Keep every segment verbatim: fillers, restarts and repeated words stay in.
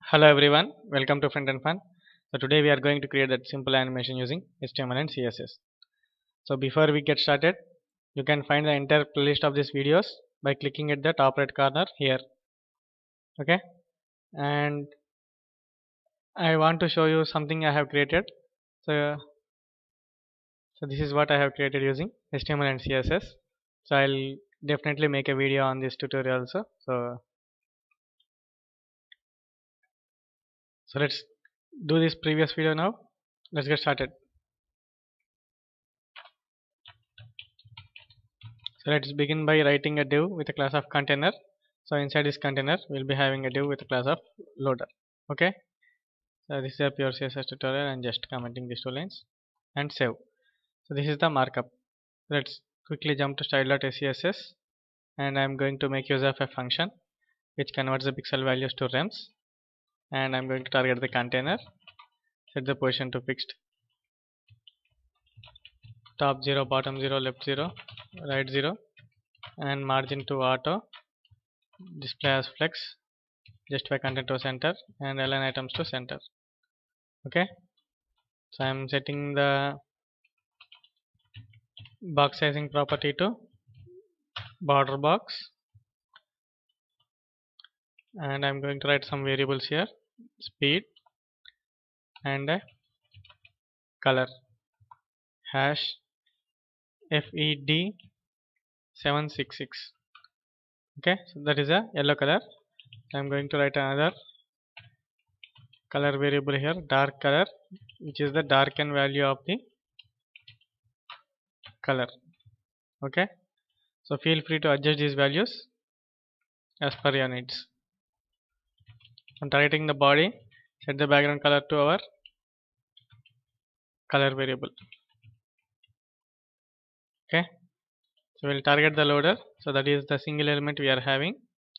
Hello everyone, welcome to Front End Fun. So today we are going to create that simple animation using H T M L and C S S. So before we get started, you can find the entire playlist of these videos by clicking at the top right corner here. Okay, and I want to show you something I have created. So, so this is what I have created using H T M L and C S S. So I'll definitely make a video on this tutorial also. So, so let's do this previous video now. Let's get started. So let's begin by writing a div with a class of container. So inside this container, we'll be having a div with a class of loader. Okay. So this is a pure C S S tutorial and just commenting these two lines and save. So this is the markup. Let's quickly jump to style.scss and I'm going to make use of a function which converts the pixel values to rems, and I'm going to target the container, set the position to fixed, top zero, bottom zero, left zero, right zero, and margin to auto, display as flex, justify content to center, and align items to center. Okay, so I'm setting the box sizing property to border box, and I'm going to write some variables here, speed and a color, hash F E D seven six six. Okay, so that is a yellow color. I'm going to write another color variable here, dark color, which is the darken value of the color. Okay, so feel free to adjust these values as per your needs. I'm targeting the body, set the background color to our color variable. Okay, so we'll target the loader, so that is the single element we are having.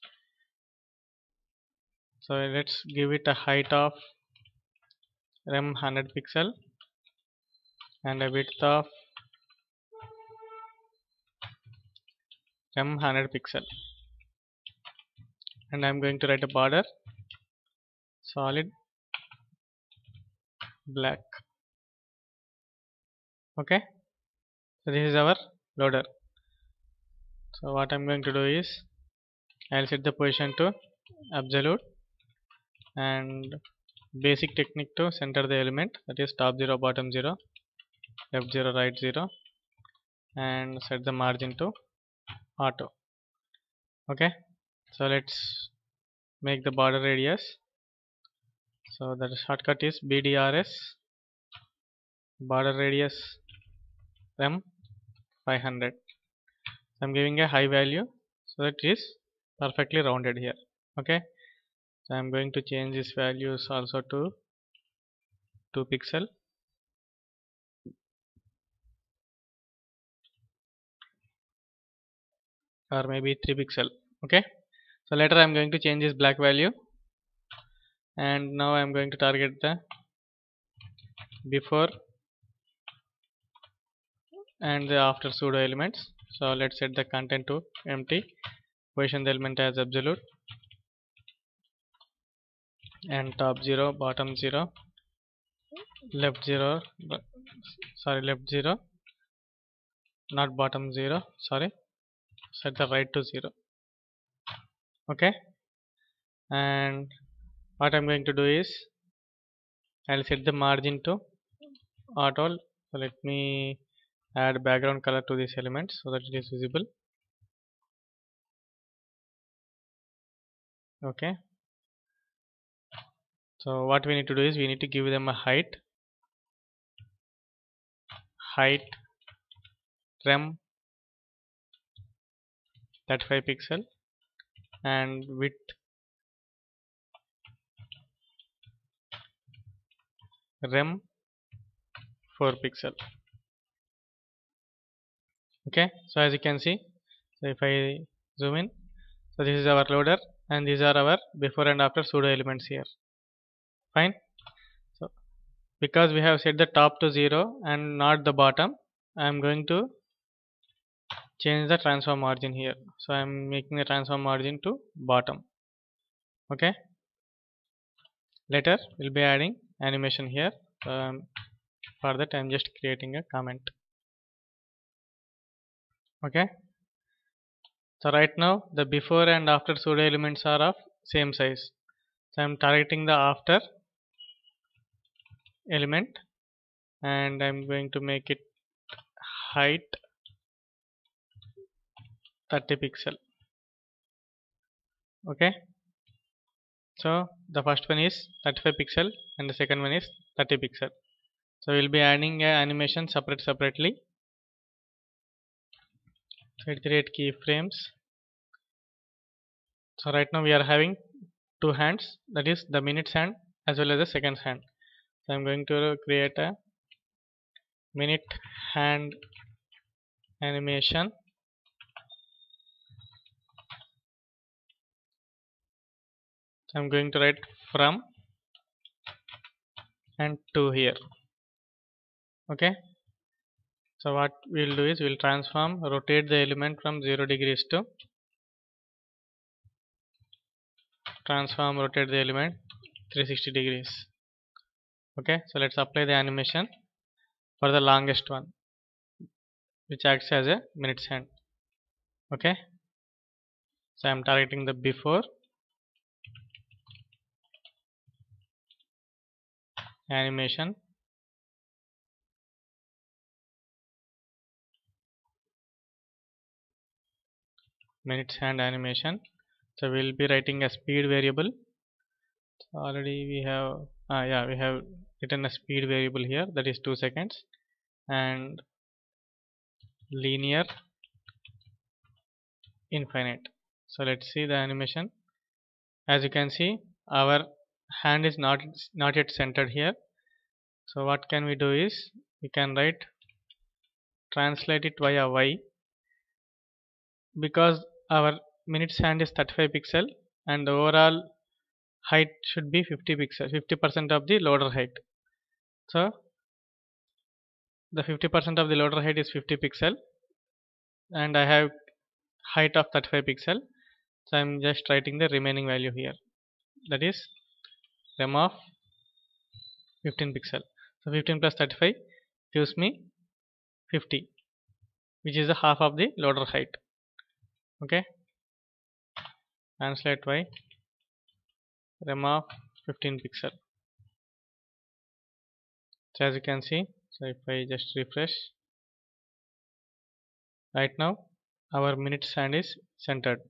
So let's give it a height of rem one hundred pixel and a width of rem one hundred pixel, and I'm going to write a border solid black. Okay, so this is our loader. So what I'm going to do is I'll set the position to absolute and basic technique to center the element, that is top zero, bottom zero, left zero, right zero, and set the margin to auto. Okay, so let's make the border radius. So the shortcut is B D R S, border radius rem five hundred. I'm giving a high value so that it is perfectly rounded here. Okay, so I'm going to change these values also to two pixel, or maybe three pixel. Okay, so later I'm going to change this black value, and now I'm going to target the before and the after pseudo elements. So let's set the content to empty, position the element as absolute, and top zero, bottom zero, left zero, sorry left zero, not bottom zero, sorry, set the right to zero. Okay, and what I'm going to do is I'll set the margin to auto. So let me add background color to this element so that it is visible. Okay, so what we need to do is we need to give them a height, height rem thirty-five pixel, and width rem four pixel. Okay, so as you can see, so if I zoom in, so this is our loader and these are our before and after pseudo elements here. Fine, so because we have set the top to zero and not the bottom, I am going to change the transform margin here. So I am making the transform margin to bottom. Okay, Later we'll be adding animation here. Um, for that I'm just creating a comment. Okay, so right now the before and after pseudo elements are of same size, so I'm targeting the after element and I'm going to make it height thirty pixel. Okay, so the first one is thirty-five pixel and the second one is thirty pixel. So we'll be adding a animation separate separately. So it create keyframes. So right now we are having two hands, that is the minutes hand as well as the seconds hand. So I'm going to create a minute hand animation. So I'm going to write from and to here. Okay, so what we'll do is we'll transform, rotate the element from zero degrees to transform, rotate the element three hundred sixty degrees. Okay, so let's apply the animation for the longest one, which acts as a minutes hand. Okay, so I'm targeting the before animation, minutes hand animation. So we'll be writing a speed variable. So already we have ah yeah we have written a speed variable here, that is two seconds, and linear infinite. So let's see the animation. As you can see, our hand is not not yet centered here. So what can we do is we can write translate it via y, because our minutes hand is thirty-five pixel and the overall height should be fifty pixel, fifty percent of the loader height. So the fifty percent of the loader height is fifty pixel and I have height of thirty-five pixel. So I'm just writing the remaining value here, that is rem of fifteen pixel. So fifteen plus thirty-five gives me fifty, which is the half of the loader height. Okay, translate y rem of fifteen pixel. So as you can see, so if I just refresh, right now our minutes hand is centered.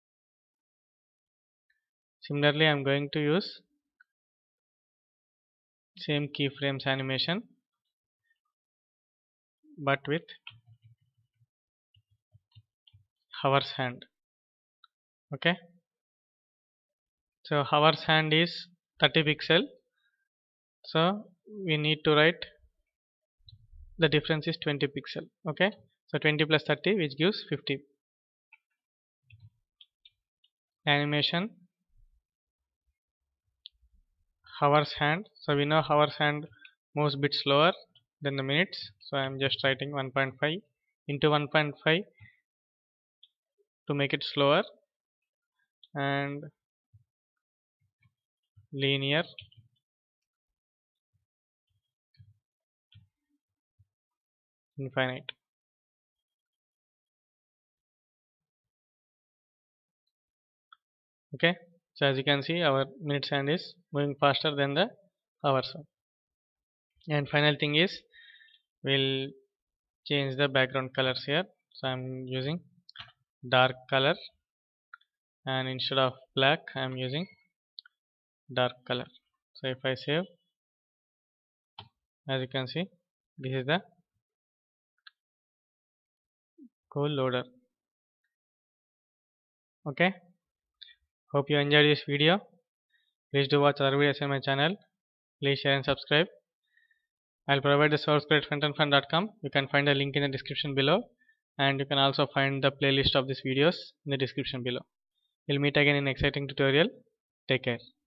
Similarly, I'm going to use same keyframes animation but with hours hand. Okay, so hours hand is thirty pixel, so we need to write the difference is twenty pixel. Okay, so twenty plus thirty, which gives fifty. Animation hours hand. So we know hours hand moves bit slower than the minutes, so I am just writing one point five into one point five to make it slower, and linear infinite. Okay, so as you can see, our minutes hand is moving faster than the hours. And final thing is we'll change the background colors here. So I'm using dark color, and instead of black I'm using dark color. So if I save, as you can see, this is the code loader. Okay, hope you enjoyed this video. Please do watch other videos on my channel. Please share and subscribe. I'll provide the source code at frontendfun dot com. You can find a link in the description below, and you can also find the playlist of these videos in the description below. We'll meet again in an exciting tutorial. Take care.